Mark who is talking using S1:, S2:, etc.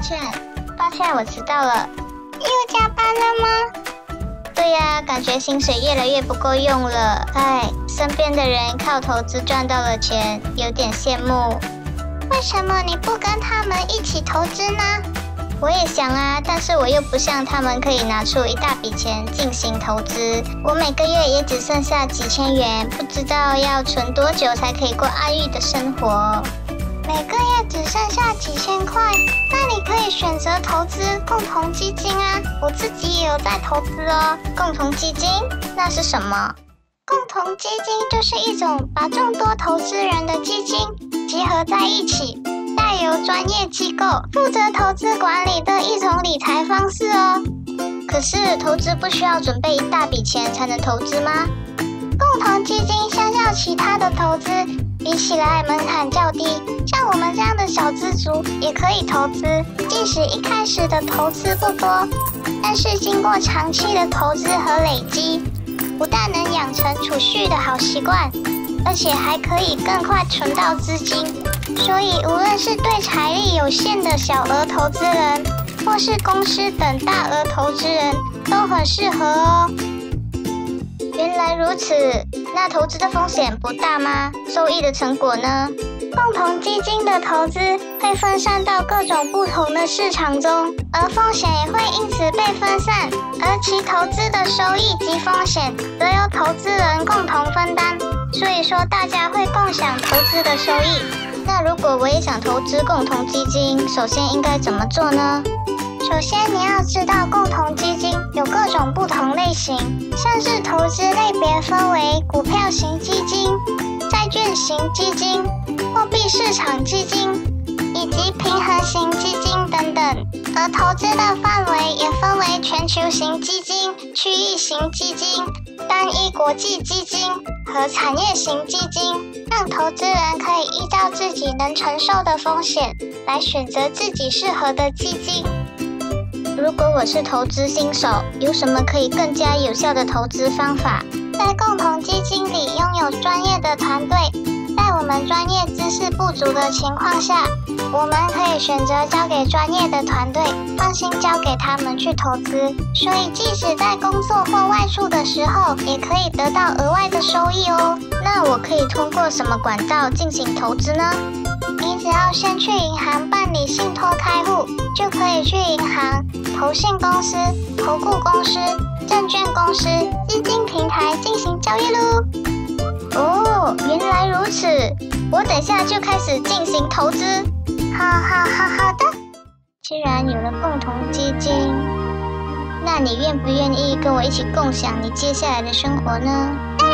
S1: 歉，我迟到了。
S2: 又加班了吗？
S1: 对呀，感觉薪水越来越不够用了。身边的人靠投资赚到了钱，有点羡慕。
S2: 为什么你不跟他们一起投资呢？
S1: 我也想啊，但是我又不像他们可以拿出一大笔钱进行投资。我每个月也只剩下几千元，不知道要存多久才可以过安逸的生活。
S2: 每个月只剩下几千块，那你可以选择投资共同基金啊。我自己也有在投资哦。
S1: 共同基金？那是什么？
S2: 共同基金就是一种把众多投资人的基金集合在一起，带由专业机构负责投资管理的一种理财方式哦。
S1: 可是投资不需要准备一大笔钱才能投资吗？
S2: 共同基金相较其他的投资比起来门槛较低，像我们这样的小资族也可以投资，即使一开始的投资不多，但是经过长期的投资和累积，不但能养成储蓄的好习惯，而且还可以更快存到资金。所以无论是对财力有限的小额投资人，或是公司等大额投资人，都很适合哦。
S1: 原来如此，那投资的风险不大吗？收益的成果呢？
S2: 共同基金的投资会分散到各种不同的市场中，而风险也会因此被分散，而其投资的收益及风险则由投资人共同分担，所以说大家会共享投资的收益。
S1: 那如果我也想投资共同基金，首先应该怎么做呢？
S2: 首先你要知道共同基金有各种不同类型，像是投资类别分为股票型基金、债券型基金、货币市场基金以及平衡型基金等等，而投资的范围也分为全球型基金、区域型基金、单一国际基金和产业型基金，让投资人可以依照自己能承受的风险来选择自己适合的基金。
S1: 如果我是投资新手，有什么可以更加有效的投资方法？
S2: 在共同基金里拥有专业的团队，在我们专业知识不足的情况下，我们可以选择交给专业的团队，放心交给他们去投资。所以即使在工作或外出的时候，也可以得到额外的收益哦。
S1: 那我可以通过什么管道进行投资呢？
S2: 你只要先去银行办理信托开户，就可以去银行、投信公司、投顾公司、证券公司、基金平台进行交易喽。
S1: 哦，原来如此，我等下就开始进行投资。
S2: 好的。
S1: 既然有了共同基金，那你愿不愿意跟我一起共享你接下来的生活呢？
S2: 当